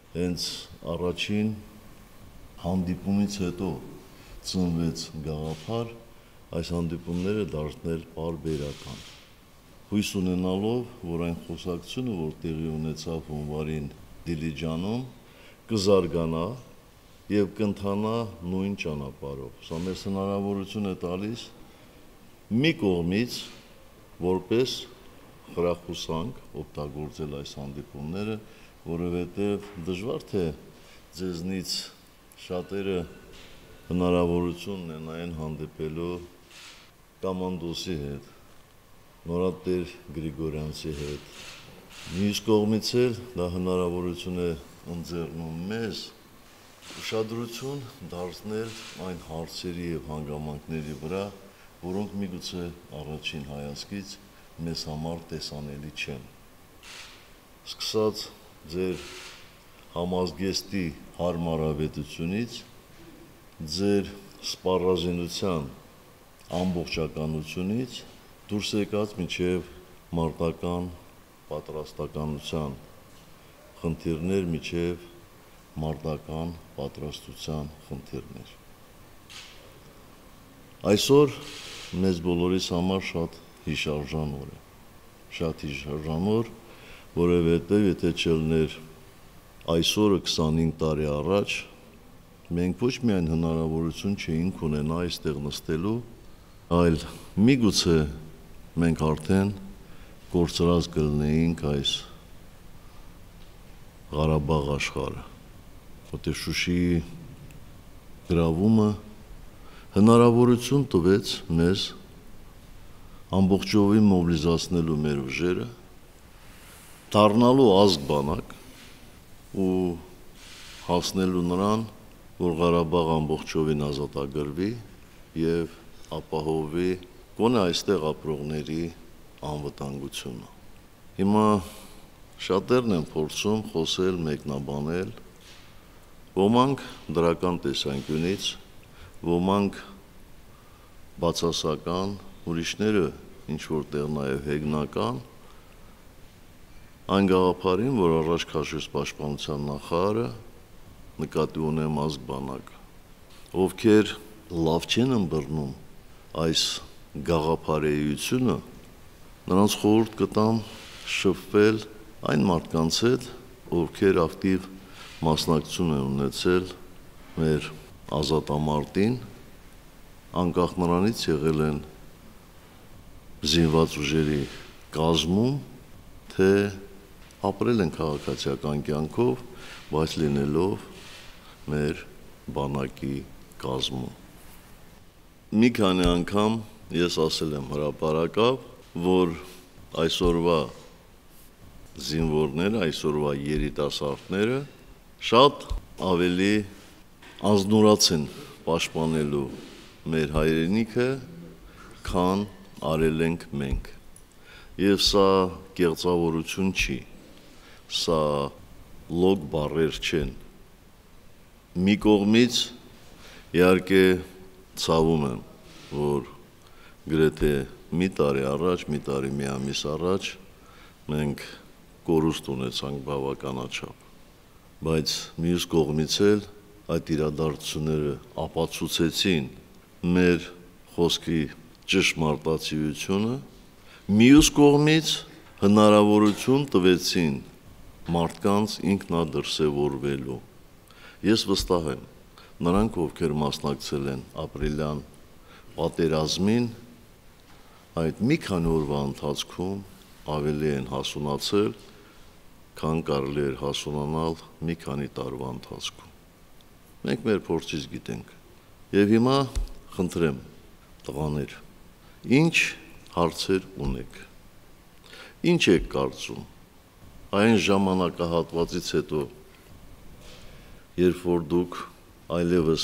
Հենց առաջին հանդիպումից հետո ծնվեց գաղափար այս հանդիպումները դարձնել պարբերական։ Հույս ունենալով, որ այն խոսակցությունը, որ տեղի ունեցավ հունվարին Դիլիջանում, կզարգանա եւ կընթանա նույն ճանապարհով։ Սա մեզ հնարավորություն է տալիս մի կողմից որպես խրախուսանք օգտագործել այս հանդիպումները, որովհետև դժվար թե ձեզնից շատերը հնարավորություն ունենային հանդիպելու Կամանդոսի հետ, Նորատեր Գրիգորյանցի հետ։ Մյուս կողմից էլ դա հնարավորություն է ընձեռնում մեզ ուշադրություն դարձնել այն հարցերի եւ հանգամանքների վրա, որոնք միգուցե առաջին հայացքից մեզ համար տեսանելի չեն։ Սկսած ձեր համազգեստի հարմարավետությունից, ձեր սպառազինության ամբողջականությունից, դուրս եկած մինչև մարտական պատրաստականության խնդիրներ, մինչև մարտական պատրաստության խնդիրներ։ Այսօր մեզ բոլորիս համար շատ հիշարժան օր է, շատ հիշարժան օր, որովհետև եթե չլներ այսօրը 25 տարի առաջ, մենք ոչ միայն հնարավորություն չէինք ունենա այստեղ նստելու, այլ միգուցե մենք արդեն կորցրած կլինեինք այս Ղարաբաղ աշխարհը, որտեղ Շուշիի գրավումը հնարավորություն տվեց մեզ ամբողջովին մոբիլիզացնելու մեր ուժերը, դառնալու ազգ բանակ ու հասնելու նրան, որ Ղարաբաղ ամբողջովին ազատագրվի եւ ապահովի գոնե այստեղ ապրողների անվտանգությունը։ Հիմա շատերն են փորձում խոսել, մեկնաբանել, ոմանք դրական տեսանկյունից, ոմանք բացասական, ուրիշները ինչ որտեղ նաև հեգնական, այն գաղափարին, որ առաջ քաշեց պաշտպանության նախարարը, նկատի ունեմ ազգ բանակը, ովքեր լավ չեն ըմբռնում այս գաղափարեությունը, նրանց խորհուրդ կտամ շփվել այն մարդկանց հետ, ովքեր ակտիվ մասնակցություն են ունեցել մեր ազատամարտին, անկախ նրանից եղել են զինված ուժերի կազմում, թե ապրել են քաղաքացիական կյանքով, բայց լինելով մեր բանակի կազմում։ Մի քանի անգամ ես ասել եմ հրապարակավ, որ այսօրվա զինվորները, այսօրվա երիտասարդները շատ ավելի անձնուրաց են պաշտպանելու մեր հայրենիքը, քան արել ենք մենք։ Եվ սա կեղծավորություն չի, սա լոկ բառեր չեն։ Մի կողմից իհարկե ցավում եմ, որ գրեթե մի տարի առաջ, մի տարի մի ամիս առաջ մենք կորուստ ունեցանք բավականաչափ, բայց մյուս կողմից էլ այդ իրադարձությունները ապացուցեցին մեր խոսքի ճշմարտացիությունը, մյուս կողմից հնարավորություն տվեցին մարդկանց ինքնադրսևորվելու։ Ես վստահ եմ, նրանք, ովքեր մասնակցել են ապրիլյան պատերազմին, այդ մի քանի օրվա ընթացքում ավելի են հասունացել, քան կարելի էր հասունանալ մի քանի տարվա ընթացքում։ Մենք մեր փորձից գիտենք։ Եվ հիմա խնդրեմ, տղաներ, ինչ հարցեր ունեք, ինչ եք կարծում, այն ժամանակահատվածից հետո, երբ որ դուք այլևս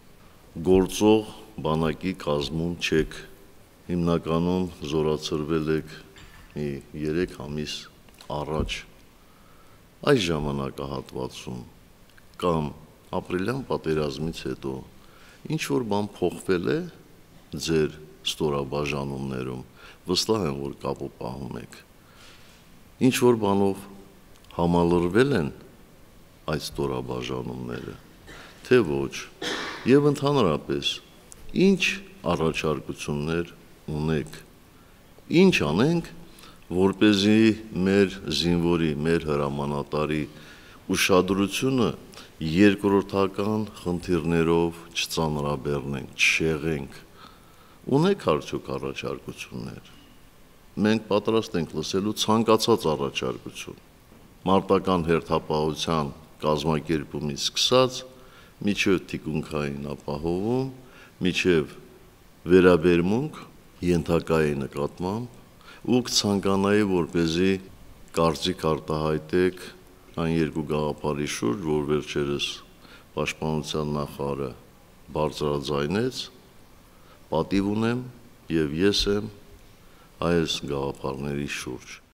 գործող բանակի կազմում չեք, հիմնականում զորացրվել եք մի 3 ամիս առաջ, այս ժամանակահատվածում կամ ապրիլյան պատերազմից հետո ինչ-որ բան փոխվել է ձեր ստորաբաժանումներում, վստահ եմ, որ կապը պահում եք, ինչ-որ բանով համալրվել են այդ ստորաբաժանումները, թե ոչ, եւ ընդհանրապես ինչ առաջարկություններ ունեք, ինչ անենք, որպեսզի մեր զինվորի, մեր հրամանատարի ուշադրությունը երկրորդական խնդիրներով չծանրաբեռնենք, չշեղենք, ունեք արդյոք առաջարկություններ, մենք պատրաստ ենք լսելու ցանկացած առաջարկություն, մարտական հերթապահության կազմակերպումից սկսած, միջև թիկունքային ապահովում, միջև վերաբերմունք ենթակայի նկատմամբ ու կցանկանայի, որպեսզի կարծիք արտահայտեք այն երկու գաղափարի շուրջ, որ վերջերս պաշտպանության նախարարը բարձրաձայնեց, պատիվ ունեմ եւ ես եմ այս գաղափարների շուրջ։